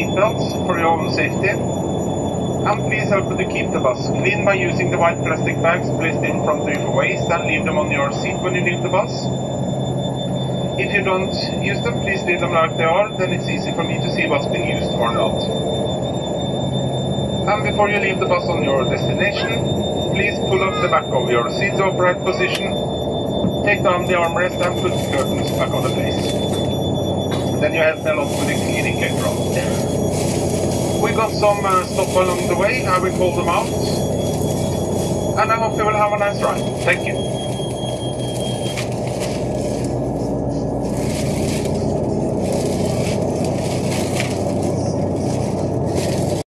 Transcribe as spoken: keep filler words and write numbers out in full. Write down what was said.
seatbelts for your own safety. And please help to keep the bus clean by using the white plastic bags placed in front of you for waste and leave them on your seat when you leave the bus. If you don't use them, please leave them like they are, then it's easy for me to see what's been used or not. And before you leave the bus on your destination, please pull up the back of your seat to upright position, take down the armrest and put the curtains back on the place. Then you help me a lot with the cleaning later on. We got some uh, stop along the way, I will call them out. And I hope you will have a nice ride. Thank you.